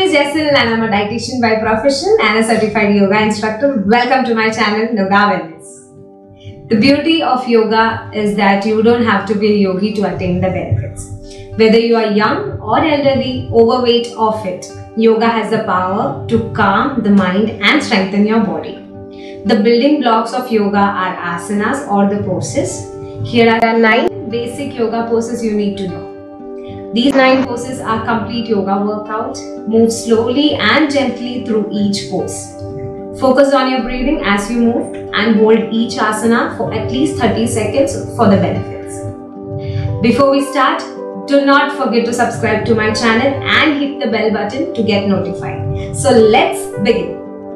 is Jessil and I'm a dietitian by profession and a certified yoga instructor. Welcome to my channel, Yoga Wellness. The beauty of yoga is that you don't have to be a yogi to attain the benefits. Whether you are young or elderly, overweight or fit, yoga has the power to calm the mind and strengthen your body. The building blocks of yoga are asanas or the poses. Here are 9 basic yoga poses you need to know. These 9 poses are complete yoga workout. Move slowly and gently through each pose. Focus on your breathing as you move and hold each asana for at least 30 seconds for the benefits. Before we start, do not forget to subscribe to my channel and hit the bell button to get notified. So let's begin.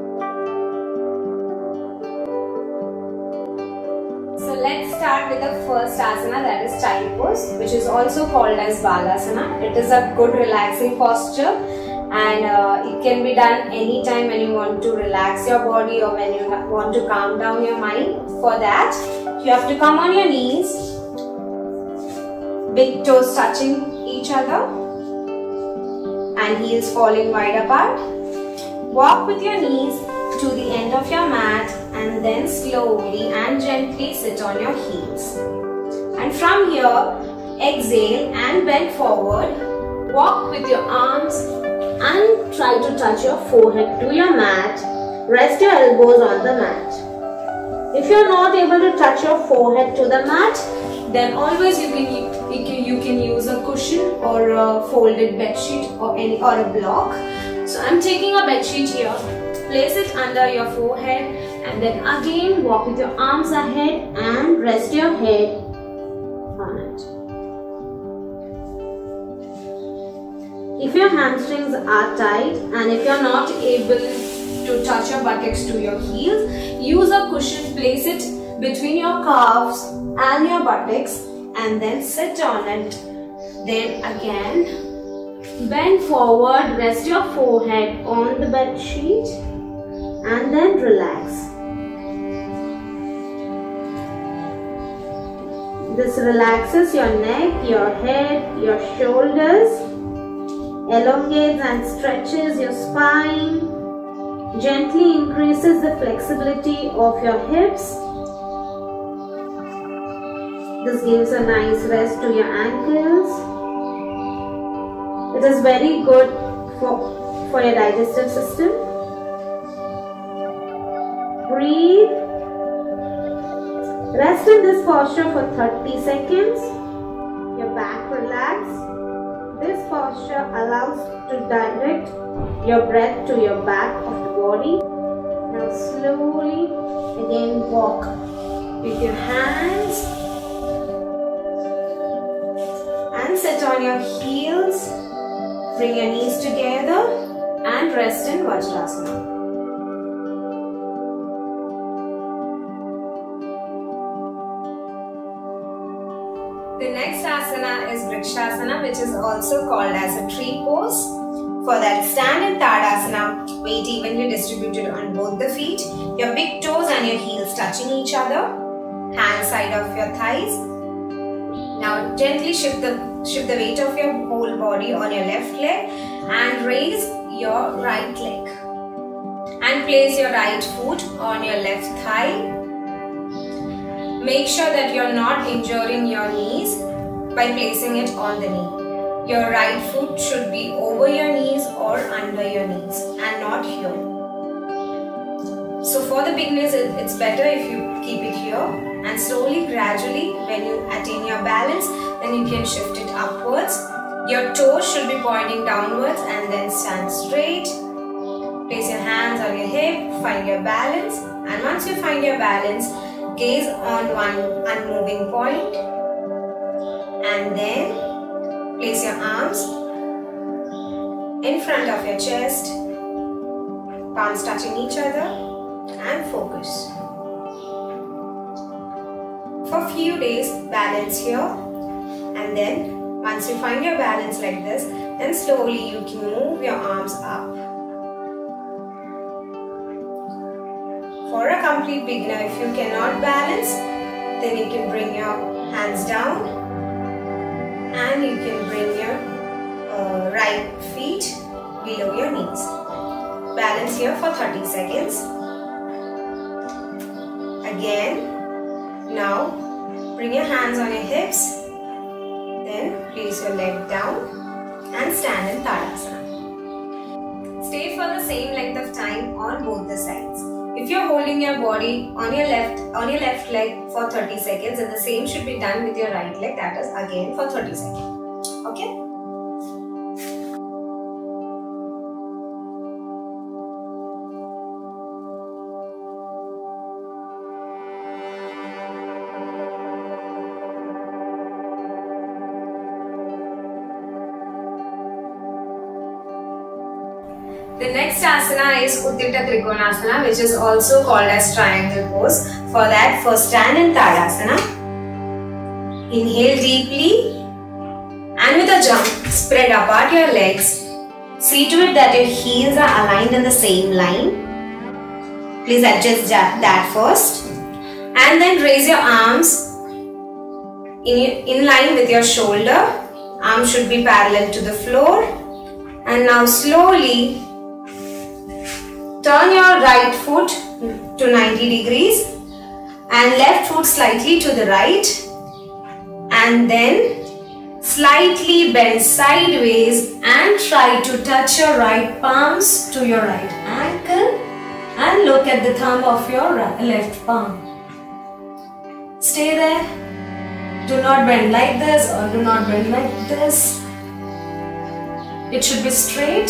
So let's start with the first asana, that is child pose, which is also called as Balasana. It is a good relaxing posture and it can be done anytime when you want to relax your body or when you want to calm down your mind. For that, you have to come on your knees, big toes touching each other and heels falling wide apart. Walk with your knees to the end of your mat and then slowly and gently sit on your heels. And from here, exhale and bend forward. Walk with your arms and try to touch your forehead to your mat. Rest your elbows on the mat. If you are not able to touch your forehead to the mat, then always you can use a cushion or a folded bed sheet or a block. So I'm taking a bed sheet here. Place it under your forehead and then again walk with your arms ahead and rest your head on it. If your hamstrings are tight and if you are not able to touch your buttocks to your heels, use a cushion, place it between your calves and your buttocks and then sit on it. Then again bend forward, rest your forehead on the bed sheet and then relax. This relaxes your neck, your head, your shoulders, elongates and stretches your spine, gently increases the flexibility of your hips. This gives a nice rest to your ankles. It is very good for your digestive system. Breathe. Rest in this posture for 30 seconds. Your back relaxed. This posture allows to direct your breath to your back of the body. Now slowly again walk with your hands and sit on your heels. Bring your knees together and rest in Vajrasana. The next asana is Vrikshasana, which is also called as a tree pose. For that, stand in Tadasana, weight evenly distributed on both the feet, your big toes and your heels touching each other, hand side of your thighs. Now gently shift the weight of your whole body on your left leg and raise your right leg. And place your right foot on your left thigh. Make sure that you're not injuring your knees by placing it on the knee. Your right foot should be over your knees or under your knees and not here. So for the beginners, it's better if you keep it here and slowly, gradually, when you attain your balance, then you can shift it upwards. Your toes should be pointing downwards and then stand straight. Place your hands on your hip, find your balance, and once you find your balance, gaze on one unmoving point and then place your arms in front of your chest, palms touching each other and focus. For a few days, balance here and then once you find your balance like this, then slowly you can move your arms up. For a complete beginner, if you cannot balance, then you can bring your hands down and you can bring your right feet below your knees. Balance here for 30 seconds. Again. Now, bring your hands on your hips. Then, place your leg down and stand in Tadasana. Stay for the same length of time on both the sides. If you're holding your body on your left leg for 30 seconds, and the same should be done with your right leg, that is again for 30 seconds. Okay? The next asana is Utthita Trikonasana, which is also called as triangle pose. For that, first stand in Tadasana. Inhale deeply and with a jump, spread apart your legs. See to it that your heels are aligned in the same line. Please adjust that first. And then raise your arms in line with your shoulder. Arms should be parallel to the floor. And now slowly turn your right foot to 90 degrees and left foot slightly to the right, and then slightly bend sideways and try to touch your right palms to your right ankle and look at the thumb of your left palm. Stay there. Do not bend like this or do not bend like this. It should be straight.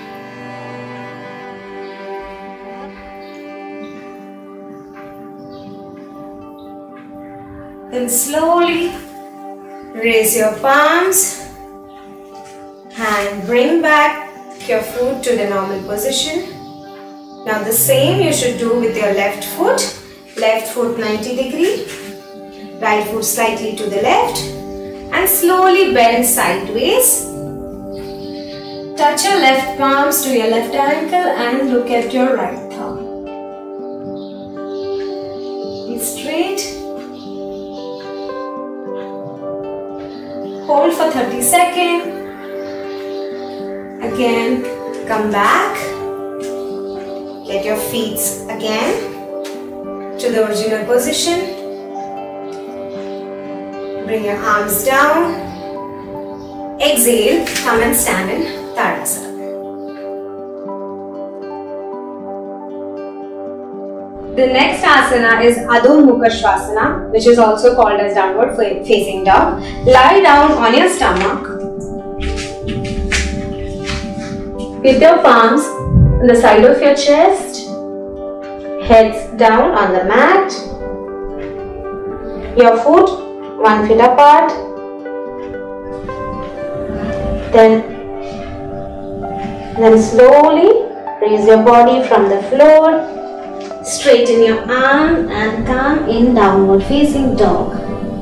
Then slowly raise your palms and bring back your foot to the normal position. Now the same you should do with your left foot. Left foot 90 degree, right foot slightly to the left, and slowly bend sideways. Touch your left palms to your left ankle and look at your right thumb. Be straight. Hold for 30 seconds. Again, come back. Get your feet again to the original position. Bring your arms down. Exhale, come and stand in Tadasana. The next asana is Adho Mukha Svanasana, which is also called as downward facing dog. Lie down on your stomach with your palms on the side of your chest, heads down on the mat, your foot 1 foot apart. Then slowly raise your body from the floor. Straighten your arm and come in downward facing dog.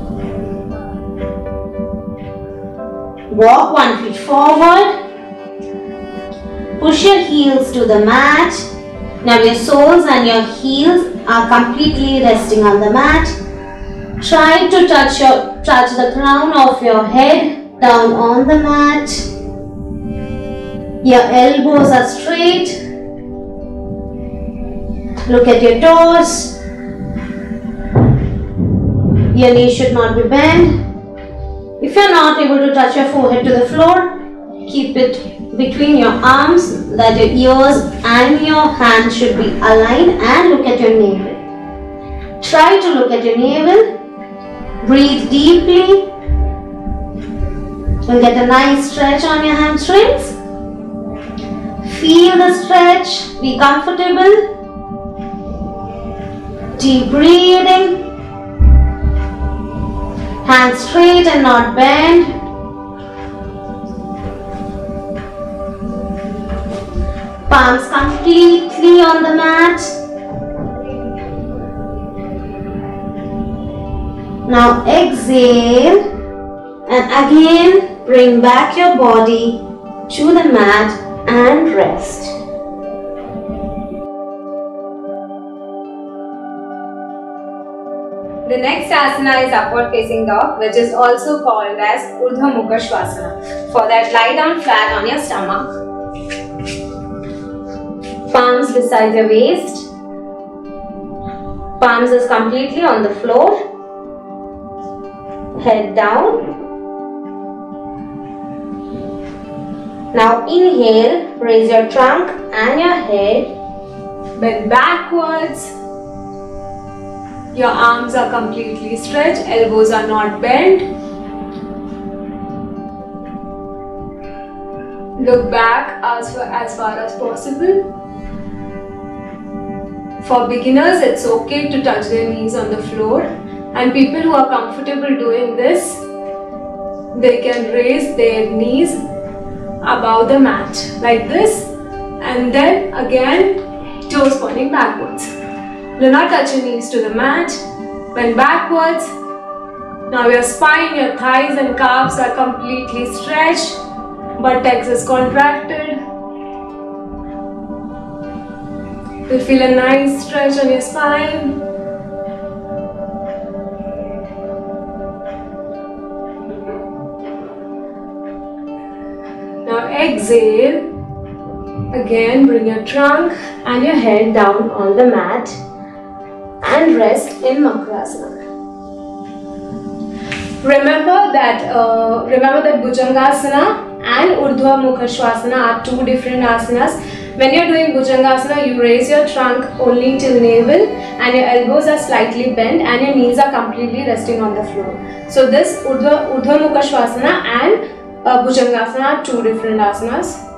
Walk 1 foot forward. Push your heels to the mat. Now your soles and your heels are completely resting on the mat. Try to touch the crown of your head down on the mat. Your elbows are straight. Look at your toes. Your knees should not be bent. If you are not able to touch your forehead to the floor, keep it between your arms, that your ears and your hands should be aligned, and look at your navel. Try to look at your navel. Breathe deeply. You'll get a nice stretch on your hamstrings. Feel the stretch. Be comfortable. Deep breathing. Hands straight and not bent. Palms completely on the mat. Now exhale and again bring back your body to the mat and rest. The next asana is upward facing dog, which is also called as Urdhva Mukha Svanasana. For that, lie down flat on your stomach. Palms beside the waist. Palms is completely on the floor. Head down. Now inhale, raise your trunk and your head. Bend backwards. Your arms are completely stretched, elbows are not bent. Look back as far as possible. For beginners, it's okay to touch their knees on the floor, and people who are comfortable doing this, they can raise their knees above the mat like this, and then again toes pointing backwards. Do not touch your knees to the mat. Bend backwards. Now your spine, your thighs and calves are completely stretched. Buttocks is contracted. You'll feel a nice stretch on your spine. Now exhale. Again, bring your trunk and your head down on the mat and rest in Makrasana. Remember that Bhujangasana and Urdhva Mukha Swasana are two different asanas. When you are doing Bhujangasana, you raise your trunk only till navel and your elbows are slightly bent and your knees are completely resting on the floor. So this Urdhva Mukha Swasana and Bhujangasana are two different asanas.